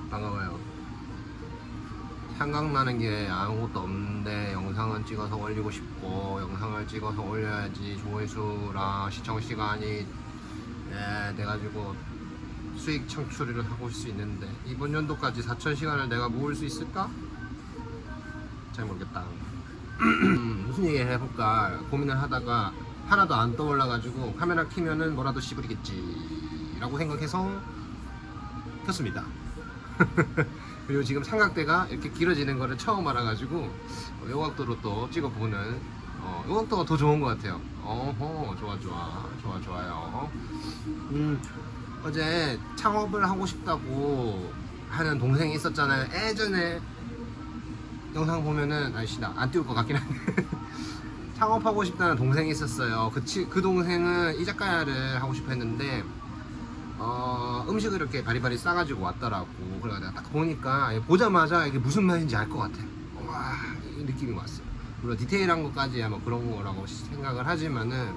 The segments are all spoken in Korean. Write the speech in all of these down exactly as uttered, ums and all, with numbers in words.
반가워요. 생각나는 게 아무것도 없는데 영상은 찍어서 올리고 싶고, 영상을 찍어서 올려야지 조회수랑 시청 시간이 예, 돼가지고 수익 창출을 하고 수 있는데, 이번 연도까지 사천 시간을 내가 모을 수 있을까? 잘 모르겠다. 무슨 얘기 해볼까 고민을 하다가 하나도 안 떠올라가지고 카메라 키면은 뭐라도 씹으리겠지 라고 생각해서 켰습니다. 그리고 지금 삼각대가 이렇게 길어지는 거를 처음 알아가지고 요각도로 또 찍어보는, 어, 요각도가 더 좋은 것 같아요. 어허, 좋아 좋아 좋아 좋아요. 음, 어제 창업을 하고 싶다고 하는 동생이 있었잖아요. 예전에 영상 보면은, 아이씨 나 안 띄울 것 같긴 한데 창업하고 싶다는 동생이 있었어요. 그, 치, 그 동생은 이자카야를 하고 싶어 했는데 어, 음식을 이렇게 바리바리 싸가지고 왔더라고. 그래서 내가 딱 보니까 보자마자 이게 무슨 맛인지 알 것 같아. 와, 이 느낌이 왔어. 물론 디테일한 것까지 아마 그런 거라고 생각을 하지만은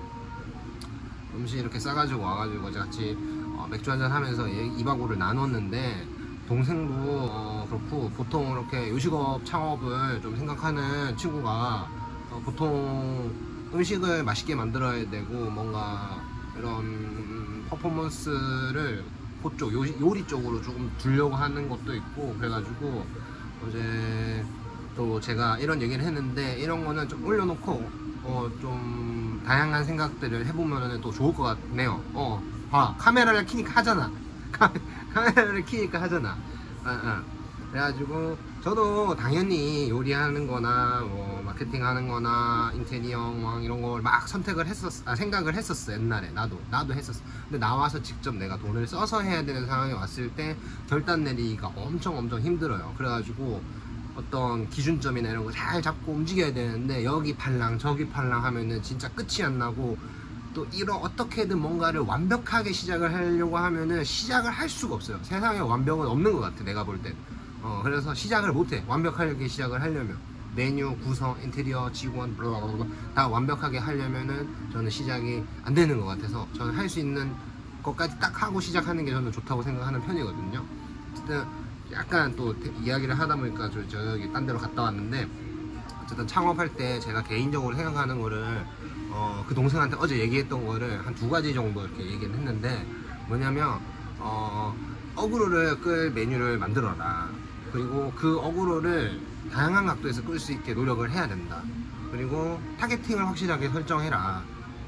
음식 이렇게 싸가지고 와가지고 어제 같이 어, 맥주 한잔 하면서 이박오를 나눴는데, 동생도 어, 그렇고 보통 이렇게 요식업 창업을 좀 생각하는 친구가 어, 보통 음식을 맛있게 만들어야 되고 뭔가 이런 퍼포먼스를 그쪽 요리, 요리 쪽으로 조금 두려고 하는 것도 있고, 그래가지고 어제 또 제가 이런 얘기를 했는데, 이런 거는 좀 올려놓고 어, 좀 다양한 생각들을 해보면 또 좋을 것 같네요. 어, 봐, 카메라를 켜니까 하잖아. 카메라를 켜니까 하잖아. 아, 아. 그래가지고 저도 당연히 요리하는 거나 뭐 마케팅 하는 거나 인테리어 막 이런 걸 막 선택을 했었, 아, 생각을 했었어. 옛날에 나도 나도 했었어. 근데 나와서 직접 내가 돈을 써서 해야 되는 상황이 왔을 때 결단 내리기가 엄청 엄청 힘들어요. 그래가지고 어떤 기준점이나 이런 거 잘 잡고 움직여야 되는데, 여기 팔랑 저기 팔랑 하면은 진짜 끝이 안 나고, 또 이런 어떻게든 뭔가를 완벽하게 시작을 하려고 하면은 시작을 할 수가 없어요. 세상에 완벽은 없는 것 같아, 내가 볼 땐. 어, 그래서 시작을 못해. 완벽하게 시작을 하려면 메뉴, 구성, 인테리어, 직원 블라블라 다 완벽하게 하려면은 저는 시작이 안 되는 것 같아서, 저는 할 수 있는 것까지 딱 하고 시작하는 게 저는 좋다고 생각하는 편이거든요. 어쨌든 약간 또 이야기를 하다 보니까 저, 저기 딴 데로 갔다 왔는데, 어쨌든 창업할 때 제가 개인적으로 생각하는 거를 어, 그 동생한테 어제 얘기했던 거를 한 두 가지 정도 이렇게 얘기를 했는데, 뭐냐면 어, 어그로를 끌 메뉴를 만들어라. 그리고 그 어그로를 다양한 각도에서 끌 수 있게 노력을 해야 된다. 그리고 타겟팅을 확실하게 설정해라.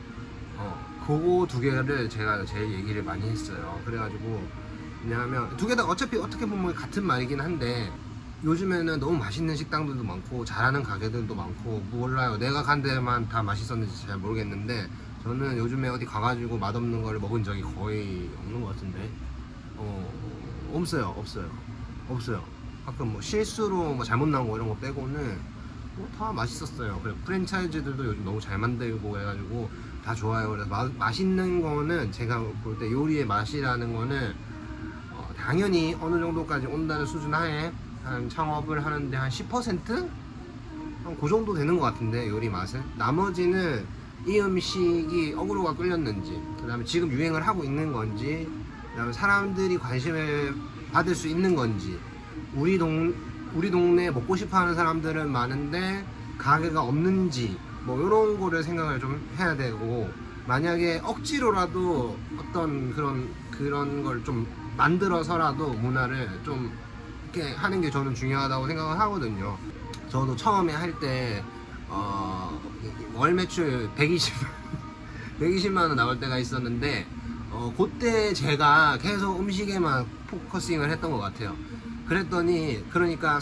어, 그거 두 개를 제가 제일 얘기를 많이 했어요. 그래가지고 왜냐하면 두 개 다 어차피 어떻게 보면 같은 말이긴 한데, 요즘에는 너무 맛있는 식당들도 많고 잘하는 가게들도 많고, 몰라요, 내가 간 데만 다 맛있었는지 잘 모르겠는데 저는 요즘에 어디 가가지고 맛없는 걸 먹은 적이 거의 없는 것 같은데, 어, 없어요 없어요 없어요. 가끔 뭐 실수로 뭐 잘못 나온 거 이런 거 빼고는 뭐 다 맛있었어요. 그리고 프랜차이즈들도 요즘 너무 잘 만들고 해가지고 다 좋아요. 그래서 마, 맛있는 거는 제가 볼 때 요리의 맛이라는 거는 어, 당연히 어느 정도까지 온다는 수준 하에 한 창업을 하는데 한 십 퍼센트? 한 그 정도 되는 것 같은데, 요리 맛은. 나머지는 이 음식이 어그로가 끌렸는지, 그 다음에 지금 유행을 하고 있는 건지, 그 다음에 사람들이 관심을 받을 수 있는 건지, 우리 동, 우리 동네에 먹고 싶어 하는 사람들은 많은데 가게가 없는지, 뭐 이런 거를 생각을 좀 해야 되고, 만약에 억지로라도 어떤 그런 그런 걸 좀 만들어서라도 문화를 좀 이렇게 하는 게 저는 중요하다고 생각을 하거든요. 저도 처음에 할 때 어, 월 매출 백이십만 원 나올 때가 있었는데, 어, 그때 제가 계속 음식에만 포커싱을 했던 것 같아요. 그랬더니, 그러니까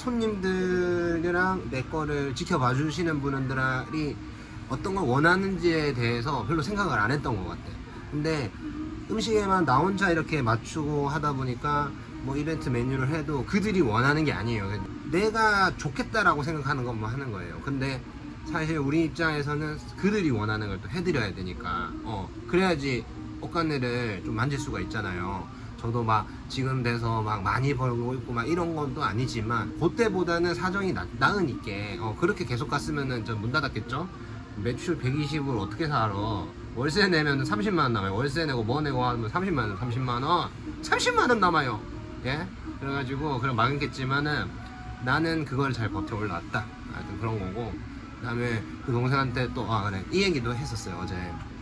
손님들이랑 내 거를 지켜봐 주시는 분들이 어떤 걸 원하는지에 대해서 별로 생각을 안 했던 것 같아요. 근데 음식에만 나 혼자 이렇게 맞추고 하다 보니까 뭐 이벤트 메뉴를 해도 그들이 원하는 게 아니에요. 내가 좋겠다라고 생각하는 것만 하는 거예요. 근데 사실 우리 입장에서는 그들이 원하는 걸 또 해드려야 되니까, 어, 그래야지 옷가네를 좀 만질 수가 있잖아요. 저도 막 지금 돼서 막 많이 벌고 있고 막 이런 건 또 아니지만, 그때보다는 사정이 나, 나으니까 어, 그렇게 계속 갔으면은 전 문 닫았겠죠. 매출 백이십을 어떻게 살아? 월세 내면 삼십만 원 남아요. 월세 내고 뭐 내고 하면 삼십만 원, 삼십만 원, 삼십만 원 남아요. 예? 그래가지고 그냥 망했겠지만은 나는 그걸 잘 버텨 올라왔다. 하여튼 그런 거고. 그 다음에 그 동생한테 또, 아, 그래. 이 얘기도 했었어요, 어제.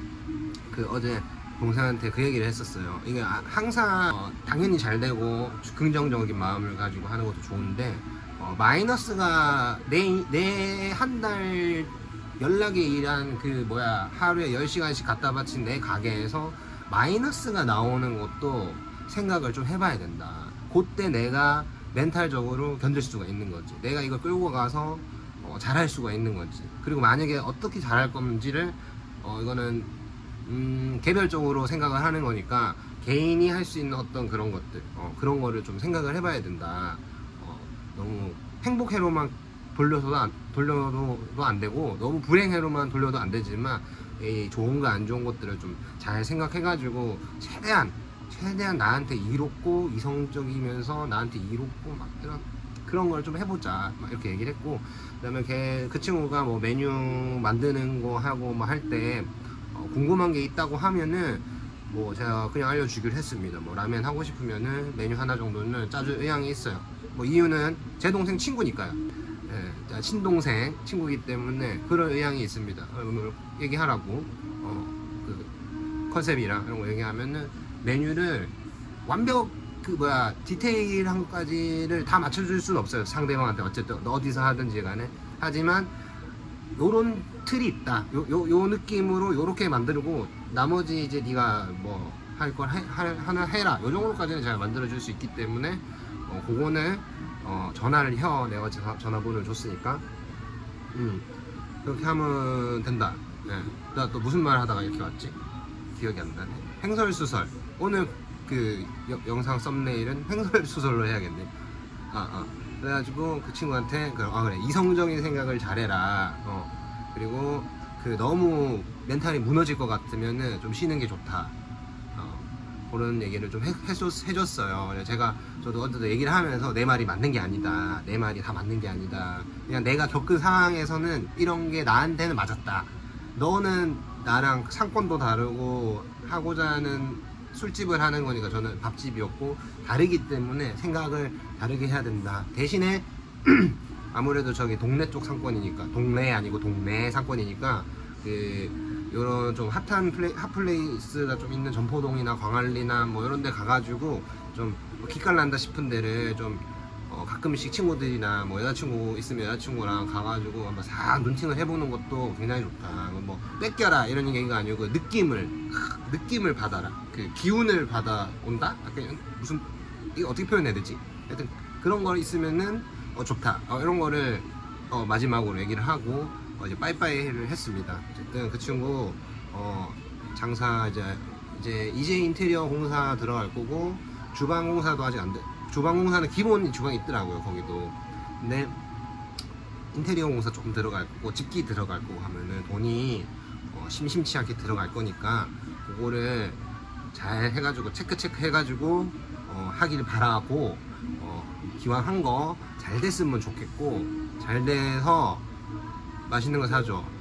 그 어제 동생한테 그 얘기를 했었어요. 이게 항상 어, 당연히 잘 되고 긍정적인 마음을 가지고 하는 것도 좋은데, 어, 마이너스가 내, 내 한 달 연락에 일한 그 뭐야 하루에 열 시간씩 갖다 바친 내 가게에서 마이너스가 나오는 것도 생각을 좀 해봐야 된다. 그때 내가 멘탈적으로 견딜 수가 있는 거지. 내가 이걸 끌고 가서 어, 잘할 수가 있는 거지. 그리고 만약에 어떻게 잘할 건지를 어, 이거는 음, 개별적으로 생각을 하는 거니까 개인이 할 수 있는 어떤 그런 것들 어, 그런 거를 좀 생각을 해봐야 된다. 어, 너무 행복회로만 돌려서도 안, 돌려도 안 되고 너무 불행회로만 돌려도 안 되지만 이 좋은 거 안 좋은 것들을 좀 잘 생각해가지고 최대한 최대한 나한테 이롭고 이성적이면서 나한테 이롭고 막 이런 그런 걸 좀 해보자 막 이렇게 얘기를 했고, 그다음에 걔, 그 친구가 뭐 메뉴 만드는 거 하고 뭐 할 때 어, 궁금한 게 있다고 하면은 뭐 제가 그냥 알려주기로 했습니다. 뭐 라면 하고 싶으면은 메뉴 하나 정도는 짜줄 의향이 있어요. 뭐 이유는 제 동생 친구니까요. 예, 친동생 친구이기 때문에 그런 의향이 있습니다. 어, 얘기하라고 어, 그 컨셉이랑 이런 거 얘기하면은 메뉴를 완벽 그 뭐야 디테일한 것까지를 다 맞춰줄 수는 없어요. 상대방한테 어쨌든 어디서 하든지 간에. 하지만 요런 틀이 있다. 요, 요, 요 느낌으로 요렇게 만들고 나머지 이제 네가 뭐 할 걸 하나 해라. 요 정도까지는 제가 만들어줄 수 있기 때문에 어, 그거는 어, 전화를 혀. 내가 전화번호를 줬으니까 음, 그렇게 하면 된다. 네. 나 또 무슨 말 하다가 이렇게 왔지? 기억이 안 나네. 횡설수설. 오늘 그 여, 영상 썸네일은 횡설수설로 해야겠네. 아, 아. 그래가지고 그 친구한테 그, 아 그래 이성적인 생각을 잘해라. 어. 그리고 그 너무 멘탈이 무너질 것 같으면은 좀 쉬는 게 좋다. 어. 그런 얘기를 좀 해, 해줬, 해줬어요. 그래서 제가 저도 어쨌든 얘기를 하면서 내 말이 맞는 게 아니다. 내 말이 다 맞는 게 아니다. 그냥 내가 겪은 상황에서는 이런 게 나한테는 맞았다. 너는 나랑 상권도 다르고 하고자 하는 술집을 하는 거니까 저는 밥집이었고 다르기 때문에 생각을 다르게 해야 된다. 대신에 아무래도 저기 동네 쪽 상권이니까, 동네 아니고 동네 상권이니까 그 요런 좀 핫한 플레이, 핫플레이스가 좀 있는 점포동이나 광안리나 뭐 이런 데 가가지고 좀 기깔난다 싶은 데를 좀 어 가끔씩 친구들이나 뭐 여자친구 있으면 여자친구랑 가가지고 한번 싹 눈팅을 해보는 것도 굉장히 좋다. 뭐 뺏겨라 이런 얘기가 아니고 그 느낌을 느낌을 받아라. 그 기운을 받아온다? 약간 무슨 이게 어떻게 표현해야 되지? 하여튼 그런 거 있으면은 어 좋다. 어 이런 거를 어 마지막으로 얘기를 하고 어 이제 빠이빠이를 했습니다. 어쨌든 그 친구 어 장사 이제 이제 이제 인테리어 공사 들어갈 거고 주방 공사도 아직 안 돼. 주방 공사는 기본 주방이 있더라고요, 거기도. 근데 인테리어 공사 조금 들어갈 거고 집기 들어갈 거고 하면은 돈이 어, 심심치 않게 들어갈 거니까 그거를 잘 해가지고 체크 체크 해가지고 어, 하기를 바라고 어, 기왕 한 거 잘 됐으면 좋겠고 잘 돼서 맛있는 거 사줘.